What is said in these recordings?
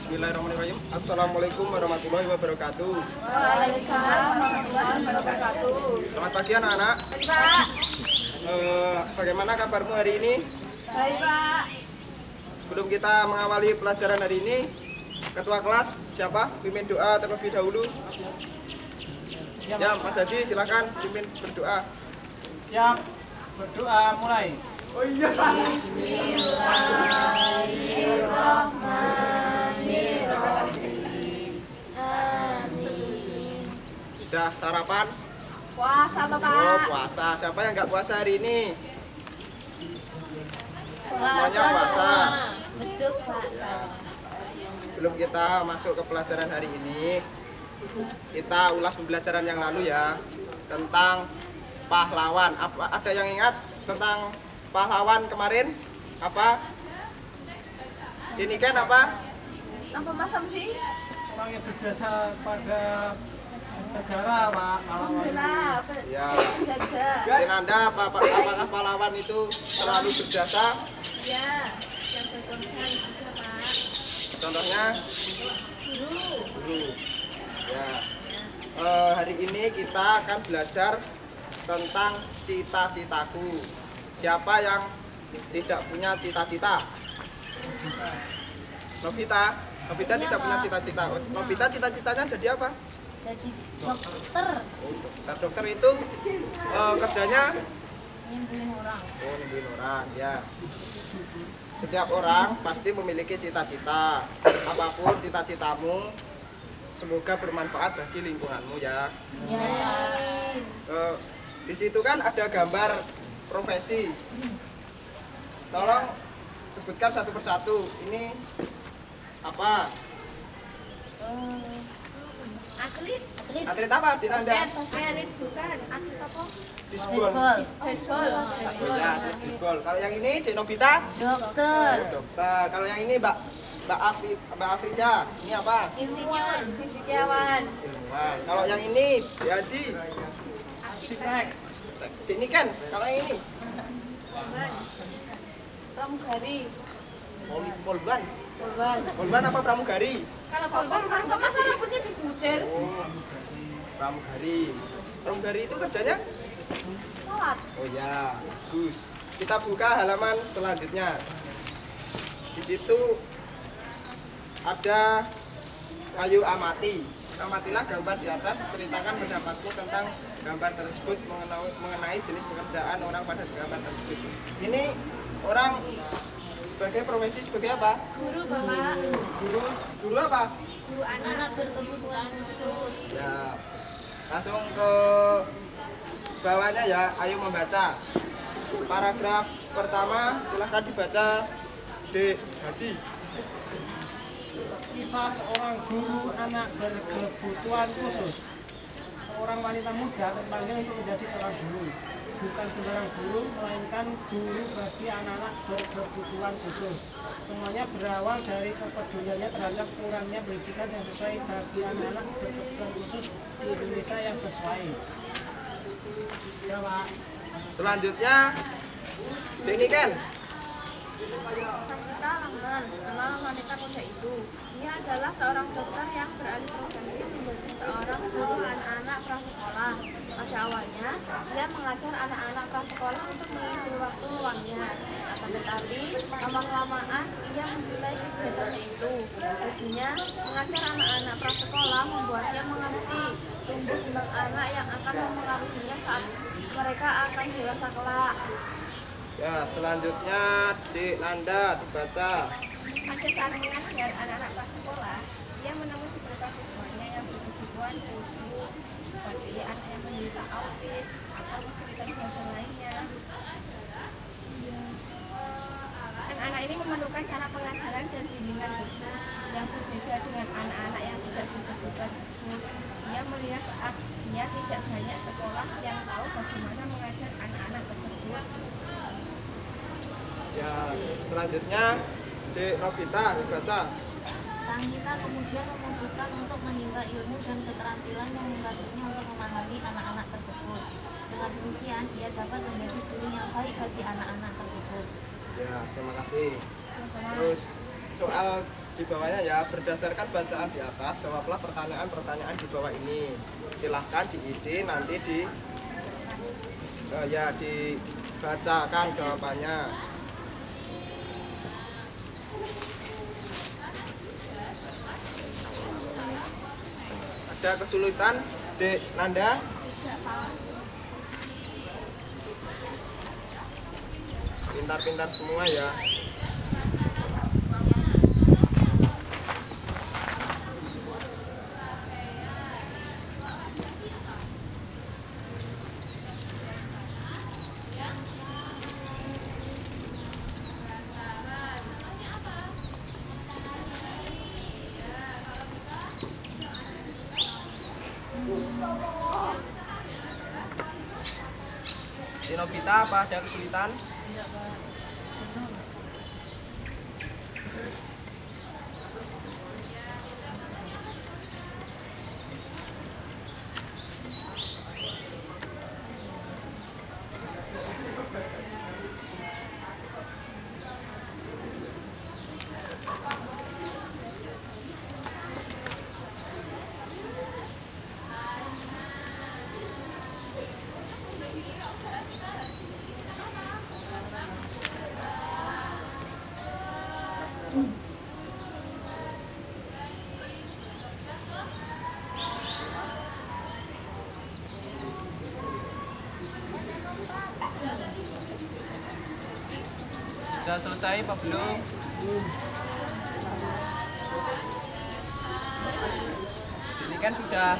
Bismillahirrahmanirrahim. Assalamualaikum warahmatullahi wabarakatuh. Waalaikumsalam warahmatullahi wabarakatuh. Selamat pagi anak-anak. Baik, Pak. Bagaimana kabarmu hari ini? Baik, Pak. Sebelum kita mengawali pelajaran hari ini, ketua kelas siapa? Pimpin doa terlebih dahulu. Ya, Mas Hadi silakan pimpin berdoa. Siap, berdoa mulai. Oh iya. Bismillahirrahmanirrahim. Amin. Sudah sarapan? Puasa, Bapak. Oh, puasa. Siapa yang nggak puasa hari ini? Semuanya puasa. Betul, Pak. Sebelum kita masuk ke pelajaran hari ini, kita ulas pembelajaran yang lalu ya, tentang pahlawan. Ada yang ingat tentang pahlawan kemarin? Apa? Ini kan apa? Apa masam sih? Orang yang berjasa pada negara, Pak. Alhamdulillah. Ya. Jaja. Rinanda, apakah pahlawan itu selalu berjasa? Ya. Yang berkorban juga, Pak. Contohnya? Guru. Ya. Hari ini kita akan belajar tentang cita-citaku. Siapa yang tidak punya cita-cita? Nobita. Nobita tidak punya cita-cita. Nobita cita-citanya jadi apa? Jadi dokter. Oh, dokter. Dokter itu kerjanya Nyembuhin orang. oh nyembuhin orang ya. Setiap orang pasti memiliki cita-cita. Apapun cita-citamu, semoga bermanfaat bagi lingkunganmu ya. Ya. Di situ kan ada gambar profesi. Tolong sebutkan satu persatu. Ini apa? Atlet. Atlet apa? Dinanda? Basket bukan. Atlet apa? Disbol. Baseball. Oh ya, atlet disbol. Kalau yang ini Denobita? Dokter. Dokter. Kalau yang ini Mbak Afrida, ini apa? Insinyur. Fisikawan. Ilmuwan. Kalau yang ini Yadi, Arsitek, ini kan. Kalau yang ini Pramugari. Polban. Polban. Polban apa pramugari? Kalau polban kenapa masa rambutnya dikucir? Oh, pramugari. Pramugari itu kerjanya? Sholat. Oh ya, bagus. Kita buka halaman selanjutnya. Di situ ada kayu amati. Amatilah gambar di atas, ceritakan pendapatmu tentang gambar tersebut mengenai jenis pekerjaan orang pada gambar tersebut. Ini orang sebagai profesi sebagai apa? Guru, Bapak. Guru apa? Guru anak berkebutuhan khusus. Ya, langsung ke bawahnya ya. Ayo membaca. Paragraf pertama silahkan dibaca, Dek Hadi. kisah seorang guru anak berkebutuhan khusus. Seorang wanita muda terpanggil untuk menjadi seorang guru. Bukan sembarang guru, melainkan guru bagi anak-anak berkebutuhan khusus. Semuanya berawal dari kepeduliannya terhadap kurangnya pendidikan yang sesuai bagi anak-anak berkebutuhan khusus di Indonesia yang sesuai. Ya, Pak. Selanjutnya, ini kan Sangita Lamban, kenal wanita muda itu. Dia adalah seorang dokter yang beralih profesi menjadi seorang guru anak-anak prasekolah. Pada awalnya, dia mengajar anak-anak prasekolah untuk mengisi waktu luangnya. Akan tetapi, lama-kelamaan ia mencintai kegiatannya itu. Baginya, mengajar anak-anak prasekolah membuatnya mengerti tumbuh kembang anak yang akan mempengaruhinya saat mereka akan dewasa kelak. ya, selanjutnya di Nanda dibaca. Pada saat mengajar anak-anak prasekolah, dia menemui beberapa siswanya yang berkebutuhan khusus, seperti anak yang menderita autis atau kesulitan belajar lainnya. Anak-anak ini memerlukan cara pengajaran dan bimbingan khusus yang berbeda dengan anak-anak yang tidak berkebutuhan khusus. Dia melihat saat dia tidak banyak sekolah yang tahu bagaimana mengajar anak-anak tersebut. Ya, selanjutnya di Nobita dibaca. Sangita kemudian memutuskan untuk menimba ilmu dan keterampilan yang membantunya untuk memahami anak-anak tersebut. Dengan demikian, ia dapat menjadi guru yang baik bagi anak-anak tersebut. Ya, terima kasih. Sama-sama. Terus soal di bawahnya ya, berdasarkan bacaan di atas jawablah pertanyaan-pertanyaan di bawah ini. Silahkan diisi nanti dibacakan jawabannya. Ada kesulitan, Dek Nanda? Pintar-pintar semua ya. Si Nobita apa ada kesulitan? Sudah selesai Pak belum? Ini kan sudah.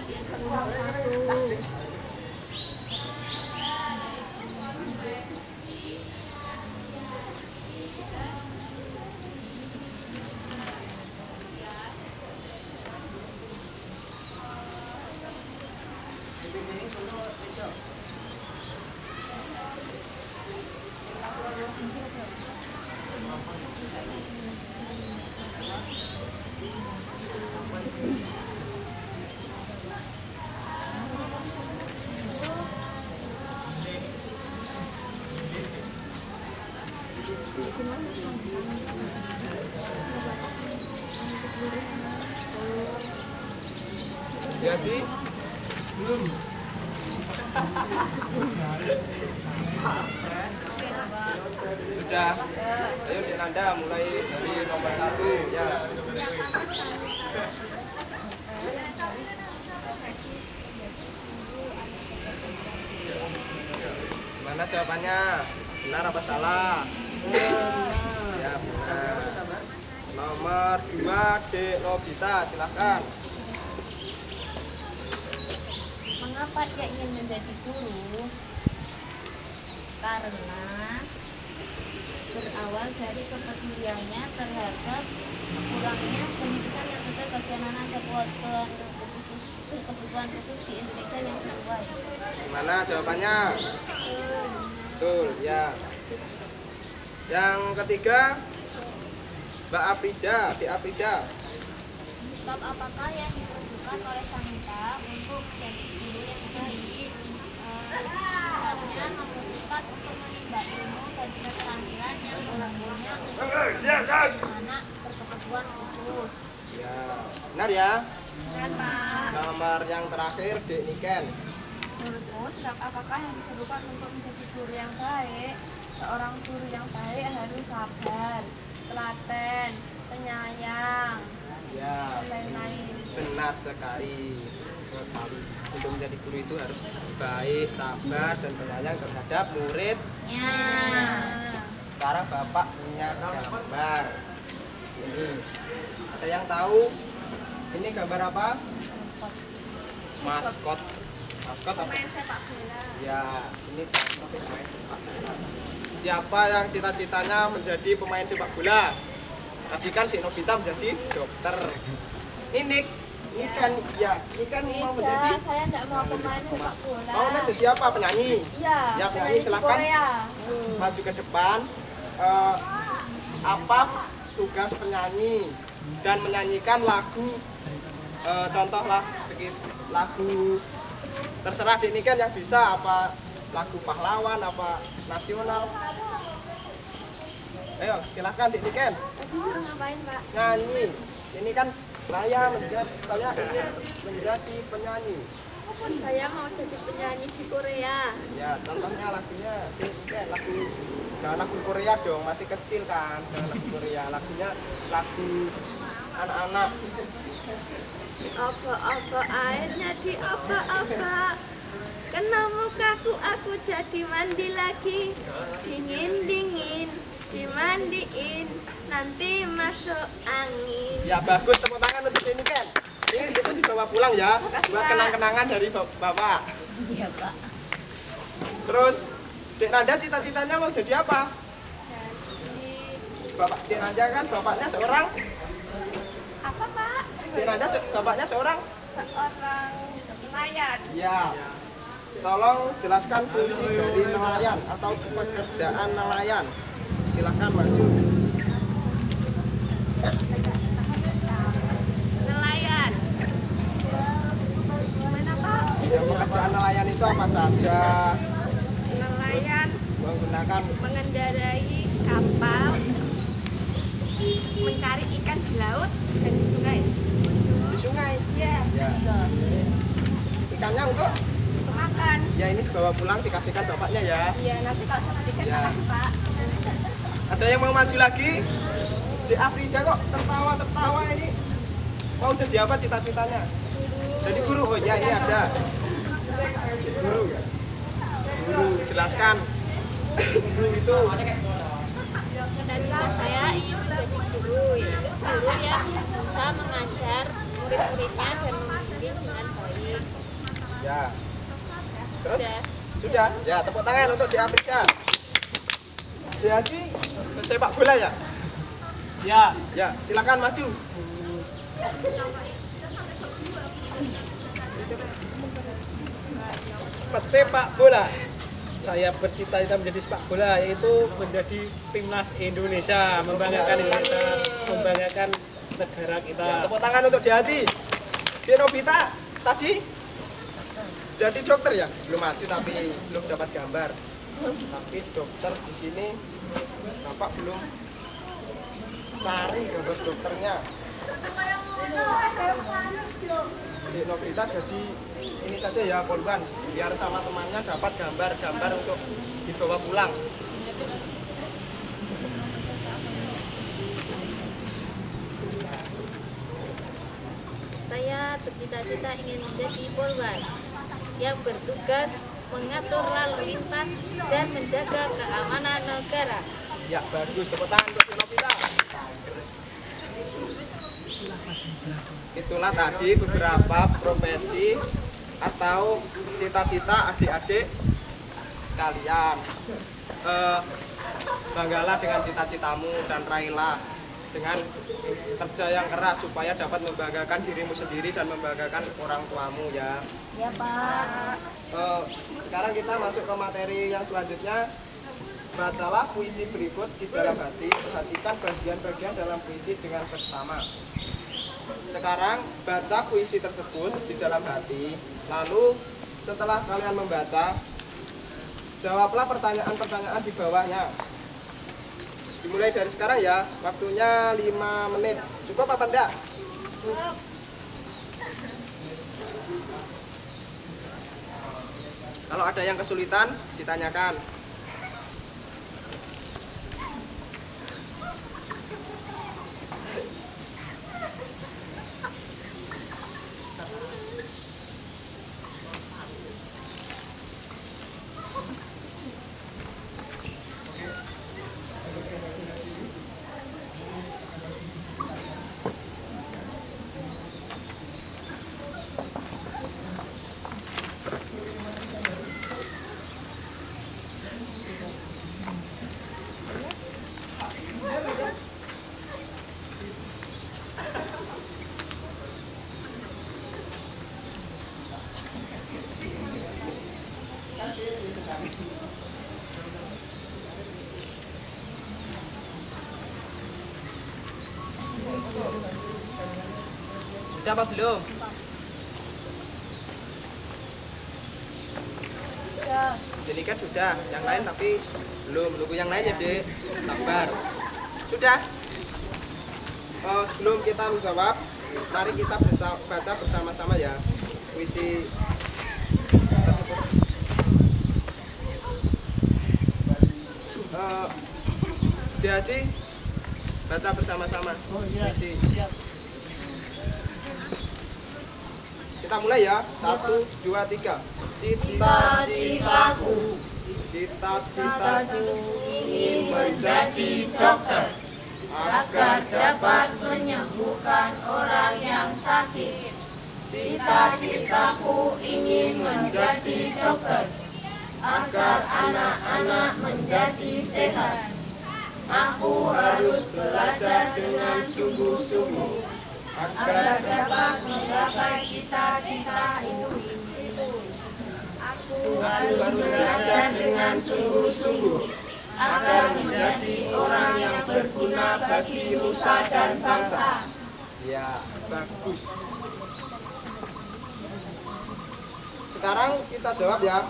Jadi belum. Sudah. Ayo Dek Nanda mulai dari nomor 1 ya. Gimana jawabannya? Benar apa salah? Ya benar. Nomor 2 Dek Nobita, silahkan. Mengapa ia ingin menjadi guru? Karena berawal dari kepeduliannya terhadap kurangnya pendidikan yang sesuai bagi anak dan kebutuhan khusus di Indonesia yang sesuai. Gimana jawabannya? Betul ya. Yang ketiga Mbak Afrida, Di Afrida. Sebab apakah yang diperlukan oleh Sanita untuk menjadi guru yang baik? Sebabnya membutuhkan untuk menimba ilmu dan keterampilan yang menggabungnya untuk anak berkebutuhan khusus. Ya, benar ya. Benar, Pak. Nomor yang terakhir Dek Niken. Menurutmu, sebab apakah yang diperlukan untuk menjadi guru yang baik? Seorang guru yang baik harus sabar, telaten, penyayang, Ya, dan lain-lain. benar sekali. Untuk menjadi guru itu harus baik, sabar, dan penyayang terhadap muridnya. Sekarang Bapak punya gambar. Sini. Ada yang tahu? Ini gambar apa? Maskot. Maskot apa? Pemain sepak bola. Ya, ini pemain sepak bola. Siapa yang cita-citanya menjadi pemain sepak bola? Tadi kan si Nobita menjadi dokter. Ini kan mau menjadi. Tidak, saya tidak mau pemain sepak bola. Mau jadi siapa? Penyanyi? Iya, Ya, penyanyi silakan Korea. maju ke depan. Apa tugas penyanyi dan menyanyikan lagu? Contohlah lagu terserah ini kan yang bisa, apa lagu pahlawan, apa nasional. Ayo silahkan Dik Niken. Disuruh ngapain, Pak? Nyanyi. Ini kan saya ingin menjadi penyanyi. Saya mau jadi penyanyi di Korea. Ya, contohnya lagunya lagu, jangan lagu Korea dong, masih kecil kan. Jangan lagu Korea, lagunya lagu anak-anak. Opo-opo airnya di opo-opo. Kena mukaku aku jadi mandi lagi. Dingin-dingin dimandiin, nanti masuk angin. Ya bagus, tepuk tangan untuk ini kan. Ini itu dibawa pulang ya, buat kenang-kenangan dari Bapak. Iya, Pak. Terus Dek Nanda cita-citanya mau jadi apa? Jadi Bapak Dek Nanda kan bapaknya seorang. apa, Pak? Dek Nanda bapaknya seorang. Seorang nelayan. Ya. Tolong jelaskan fungsi dari nelayan atau pekerjaan nelayan. Silahkan maju. Nelayan. Gimana, Pak? Ya, pekerjaan nelayan itu apa saja? Nelayan Menggunakan mengendarai kapal, mencari ikan di laut dan di sungai. di sungai. Iya. Ya. Ikannya untuk Makan. ya ini dibawa pulang dikasihkan bapaknya ya. Iya, nanti kalau sedikit Ya. makasih, Pak. Ada yang mau maju lagi? Di Afrida kok tertawa ini. Mau jadi apa cita-citanya? Jadi guru. Oh ya, ini ada. Guru. Guru jelaskan. Guru itu Cita-cita saya ingin menjadi guru, yaitu guru yang bisa mengajar murid-muridnya dan membimbing dengan baik. ya. Terus? Sudah. Sudah. Ya, tepuk tangan untuk di Afrika. Jadi sepak bola ya? Ya, Ya, silakan maju. pesepak bola. Saya bercita-cita menjadi sepak bola, yaitu menjadi timnas Indonesia, membanggakan Indonesia, membanggakan negara kita. Ya, tepuk tangan untuk di hati. Di Nobita tadi jadi dokter ya? Belum maju tapi belum dapat gambar. Tapi dokter di sini Bapak belum cari gambar dokternya. Di Nobita jadi ini saja ya korban, biar sama temannya dapat gambar-gambar untuk dibawa pulang. Saya bercita-cita ingin menjadi polwan yang bertugas mengatur lalu lintas dan menjaga keamanan negara. Ya bagus, tepuk tangan untuk Nobita. Itulah tadi beberapa profesi atau cita-cita adik-adik sekalian. Banggalah dengan cita-citamu dan raihlah dengan kerja yang keras supaya dapat membanggakan dirimu sendiri dan membanggakan orang tuamu ya. Ya, Pak. Sekarang kita masuk ke materi yang selanjutnya. Bacalah puisi berikut di dalam hati. Perhatikan bagian-bagian dalam puisi dengan seksama. Sekarang baca puisi tersebut di dalam hati. Lalu setelah kalian membaca, jawablah pertanyaan-pertanyaan di bawahnya. Dimulai dari sekarang ya. Waktunya 5 menit. Cukup apa enggak? Kalau ada yang kesulitan, ditanyakan. Sudah apa belum? Jadi kan sudah, yang lain tapi belum. Nunggu yang lain ya dek, sabar. Sudah? Sebelum kita menjawab, mari kita baca bersama-sama ya puisi tersebut. Jadi baca bersama-sama Oh iya, puisi. siap. Kita mulai ya. 1, 2, 3. Cita-citaku, cita-citaku ingin menjadi dokter agar dapat menyembuhkan orang yang sakit. Cita-citaku ingin menjadi dokter agar anak-anak menjadi sehat. Aku harus belajar dengan sungguh-sungguh agar dapat menggapai cita-cita itu. Aku harus belajar dengan sungguh-sungguh agar menjadi orang yang berguna bagi nusa dan bangsa. Ya, bagus. Sekarang kita jawab ya.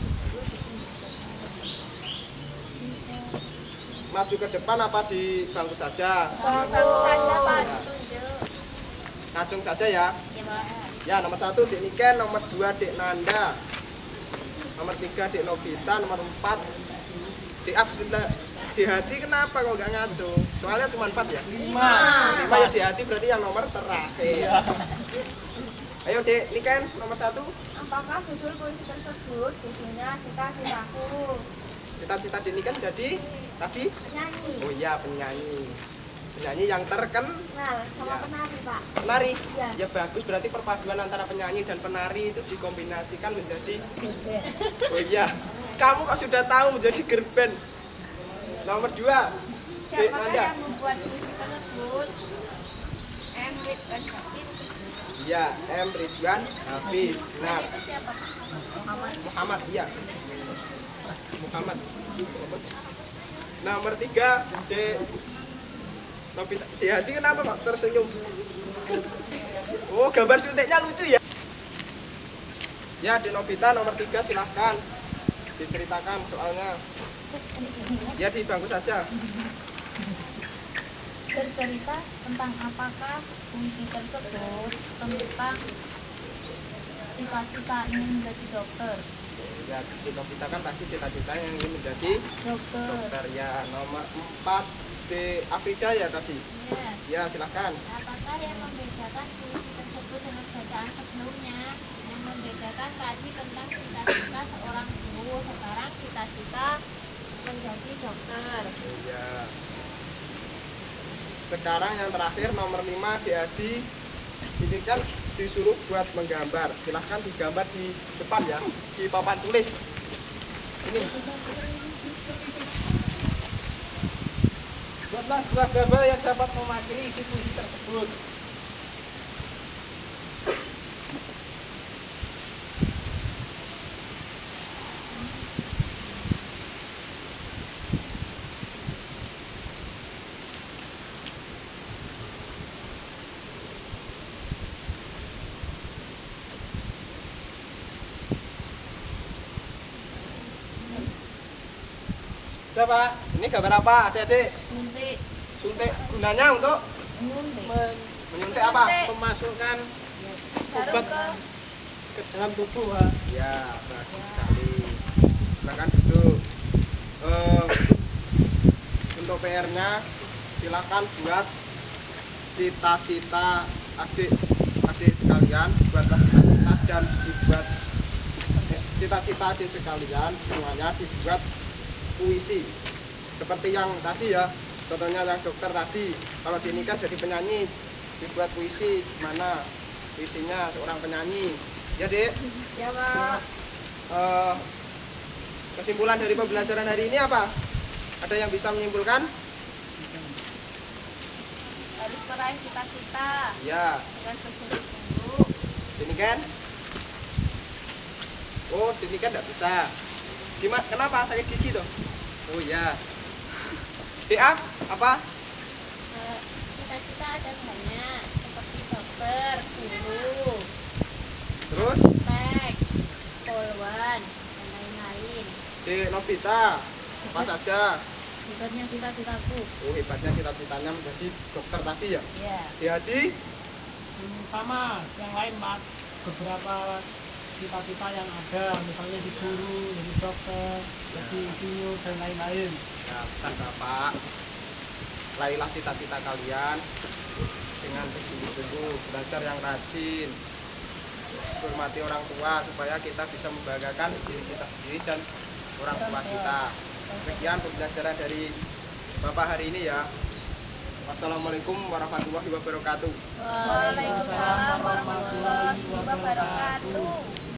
Maju ke depan apa di bangku saja? Bangku saja, Pak. Ditunjuk. Ngacung saja ya. Ya, Pak. Ya, nomor 1 Dek Niken, nomor 2 Dek Nanda, nomor 3 Dek Nobita, nomor 4 Dek Abdullah. Di hati kenapa kok gak ngacung? Soalnya cuma 4 ya? 5 ya di hati, berarti yang nomor terakhir. Ayo Dek Niken, nomor 1. Apakah judul puisi tersebut? Isinya cita-citaku. Cita-cita Dek Niken jadi tadi? Penyanyi. Oh iya, penyanyi. Penyanyi yang terkenal. Nah, sama Ya. penari, Pak. Penari? Ya. Ya bagus, berarti perpaduan antara penyanyi dan penari itu dikombinasikan menjadi. Oh iya, kamu kok sudah tahu menjadi girl band. Nomor 2 Dek Siapakah Nanda. yang membuat puisi tersebut? M. Ridwan Hafiz. Iya, M. Ridwan Hafiz. Benar. Itu siapa, Pak? Muhammad. Muhammad, iya. Muhammad. Nomor 3 Dek Nobita. Di hati kenapa Pak tersenyum? Oh, gambar suntiknya lucu ya. Ya, Dek Nobita nomor 3 silahkan diceritakan soalnya. Ya, di bangku saja. Bercerita tentang apakah puisi tersebut tentang cita-cita ingin menjadi dokter. Ya, Dek Nobita kan tadi cita-cita yang ingin menjadi Dokter. dokter ya. Nomor 4 Dek Afrida ya tadi. Ya. Ya, silahkan. Apakah yang membedakan puisi tersebut dengan bacaan sebelumnya? Yang membedakan tadi tentang cita-cita seorang guru, sekarang cita-cita menjadi dokter. Iya. Sekarang yang terakhir nomor 5 Dek Adi. Ini kan disuruh buat menggambar. Silahkan digambar di depan ya, di papan tulis. Ini. Buatlah sebuah gambar yang dapat mewakili isi puisi tersebut. Udah Pak, Ini gambar apa, Adik-adik? Suntik. Suntik gunanya untuk Menyuntik. menyuntik apa? memasukkan Baru obat ke ke dalam tubuh Pak. Ya, bagus sekali. Silakan duduk. Untuk PR-nya silakan buat cita-cita adik sekalian, buatlah cita-cita dan dibuat cita-cita adik sekalian semuanya dibuat puisi. Seperti yang tadi ya, contohnya yang dokter tadi, kalau dinikah jadi penyanyi, dibuat puisi gimana puisinya seorang penyanyi. Ya, Dek. ya, Pak. Kesimpulan dari pembelajaran hari ini apa? Ada yang bisa menyimpulkan? Harus meraih cita-cita Ya, dengan bersungguh-sungguh. ini kan? Oh, ini kan tidak bisa. Gimana? Kenapa sakit gigi tuh? Oh ya. DA apa? Cita-cita ada banyak, seperti dokter, guru, Terus tek, polwan, dan lain-lain. di Nobita apa saja? Hebatnya cita-citaku. Oh, hebatnya cita-citanya menjadi dokter tadi ya. Ya. Hati-hati. Sama yang lain Pak, beberapa cita-cita yang ada, misalnya di guru, jadi dokter, jadi insinyur dan lain-lain. Ya, pesan Bapak, raihlah cita-cita kalian dengan bersungguh-sungguh, belajar yang rajin, hormati orang tua supaya kita bisa membanggakan diri kita sendiri dan orang tua kita. Sekian pembelajaran dari Bapak hari ini ya. Wassalamualaikum warahmatullahi wabarakatuh. Waalaikumsalam warahmatullahi wabarakatuh.